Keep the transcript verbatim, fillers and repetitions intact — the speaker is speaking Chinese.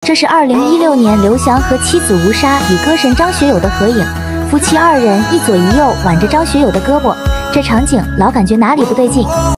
这是二零一六年刘翔和妻子吴莎与歌神张学友的合影，夫妻二人一左一右挽着张学友的胳膊，这场景老感觉哪里不对劲。